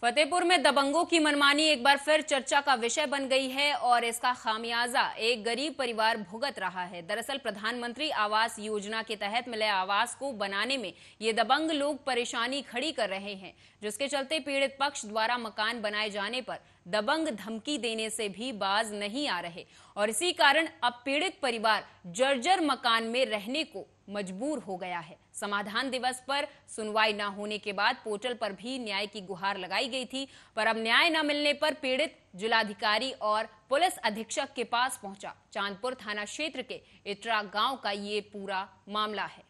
फतेहपुर में दबंगों की मनमानी एक बार फिर चर्चा का विषय बन गई है और इसका खामियाजा एक गरीब परिवार भुगत रहा है। दरअसल प्रधानमंत्री आवास योजना के तहत मिले आवास को बनाने में ये दबंग लोग परेशानी खड़ी कर रहे हैं, जिसके चलते पीड़ित पक्ष द्वारा मकान बनाए जाने पर दबंग धमकी देने से भी बाज नहीं आ रहे और इसी कारण अब पीड़ित परिवार जर्जर मकान में रहने को मजबूर हो गया है। समाधान दिवस पर सुनवाई न होने के बाद पोर्टल पर भी न्याय की गुहार लगाई गई थी, पर अब न्याय न मिलने पर पीड़ित जिलाधिकारी और पुलिस अधीक्षक के पास पहुंचा। चांदपुर थाना क्षेत्र के इटरा गांव का ये पूरा मामला है।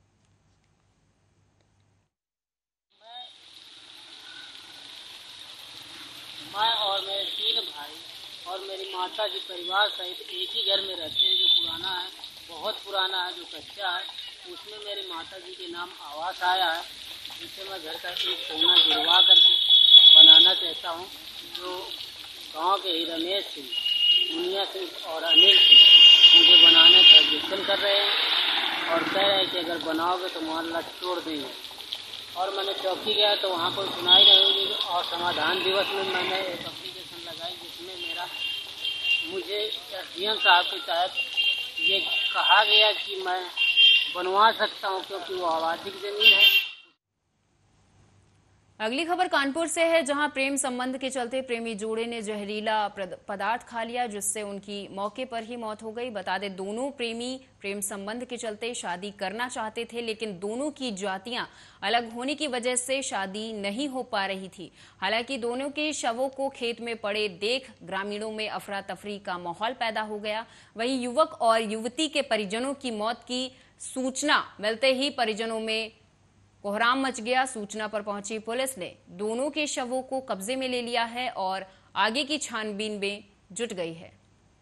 मैं और मेरे 3 भाई और मेरी माता जी परिवार सहित एक ही घर में रहते हैं, जो पुराना है, बहुत पुराना है, जो कच्चा है। उसमें मेरी माता जी के नाम आवास आया है, जिससे मैं घर का एक कोना गिरवा करके बनाना चाहता हूं। जो गांव के ही रमेश सिंह, मुनिया सिंह और अनिल सिंह मुझे बनाने का ऑब्जेक्शन कर रहे हैं और कह रहे हैं कि अगर बनाओगे तो मोहल्ला तोड़ देंगे। और मैंने चौकी गया तो वहाँ कोई सुनाई नहीं हुई और समाधान दिवस में मैंने एक एप्लीकेशन लगाई, जिसमें मुझे एसडीएम साहब के तहत ये कहा गया कि मैं बनवा सकता हूँ, क्योंकि वो आबादी जमीन है। अगली खबर कानपुर से है, जहां प्रेम संबंध के चलते प्रेमी जोड़े ने जहरीला पदार्थ खा लिया, जिससे उनकी मौके पर ही मौत हो गई। बता दें, दोनों प्रेमी प्रेम संबंध के चलते शादी करना चाहते थे, लेकिन दोनों की जातियां अलग होने की वजह से शादी नहीं हो पा रही थी। हालांकि दोनों के शवों को खेत में पड़े देख ग्रामीणों में अफरा तफरी का माहौल पैदा हो गया। वहीं युवक और युवती के परिजनों की मौत की सूचना मिलते ही परिजनों में कोहराम मच गया। सूचना पर पहुंची पुलिस ने दोनों के शवों को कब्जे में ले लिया है और आगे की छानबीन में जुट गई है।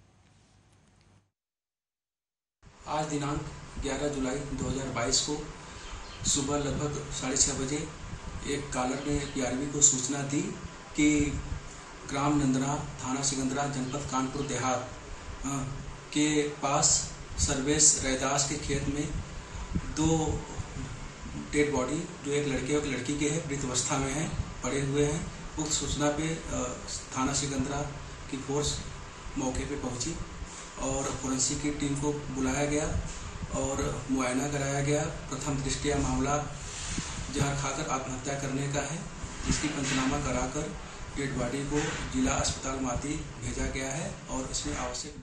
आज दिनांक 11 जुलाई 2022 को सुबह लगभग 6:30 बजे एक कॉलर ने पीआरबी को सूचना दी कि ग्राम नंदरा, थाना सिकंदरा, जनपद कानपुर देहात के पास सर्वेश रैदास के खेत में 2 डेड बॉडी, जो एक लड़के और एक लड़की के हैं, मृत अवस्था में हैं, पड़े हुए हैं। उक्त सूचना पे थाना सिकंदरा की फोर्स मौके पे पहुंची और फोरेंसिक की टीम को बुलाया गया और मुआयना कराया गया। प्रथम दृष्टया मामला जहर खाकर आत्महत्या करने का है, जिसकी पंचनामा कराकर डेड बॉडी को जिला अस्पताल माती भेजा गया है और इसमें आवश्यक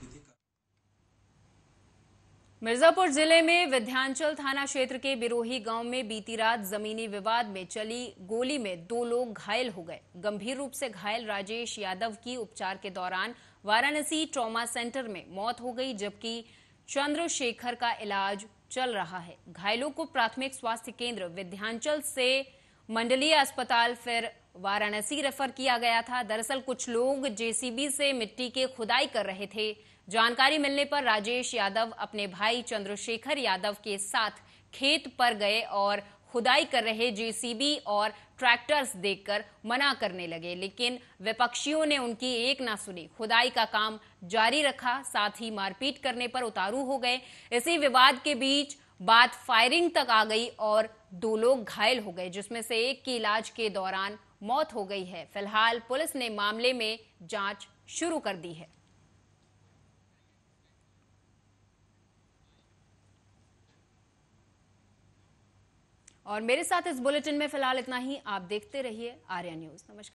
मिर्जापुर जिले में विंध्याचल थाना क्षेत्र के बिरोही गांव में बीती रात जमीनी विवाद में चली गोली में 2 लोग घायल हो गए। गंभीर रूप से घायल राजेश यादव की उपचार के दौरान वाराणसी ट्रॉमा सेंटर में मौत हो गई, जबकि चंद्रशेखर का इलाज चल रहा है। घायलों को प्राथमिक स्वास्थ्य केंद्र विंध्याचल से मंडलीय अस्पताल फिर वाराणसी रेफर किया गया था। दरअसल कुछ लोग जेसीबी से मिट्टी की खुदाई कर रहे थे। जानकारी मिलने पर राजेश यादव अपने भाई चंद्रशेखर यादव के साथ खेत पर गए और खुदाई कर रहे जेसीबी और ट्रैक्टर्स देखकर मना करने लगे, लेकिन विपक्षियों ने उनकी एक ना सुनी। खुदाई का काम जारी रखा, साथ ही मारपीट करने पर उतारू हो गए। इसी विवाद के बीच बात फायरिंग तक आ गई और 2 लोग घायल हो गए, जिसमें से एक की इलाज के दौरान मौत हो गई है। फिलहाल पुलिस ने मामले में जांच शुरू कर दी है। और मेरे साथ इस बुलेटिन में फिलहाल इतना ही। आप देखते रहिए आर्या न्यूज। नमस्कार।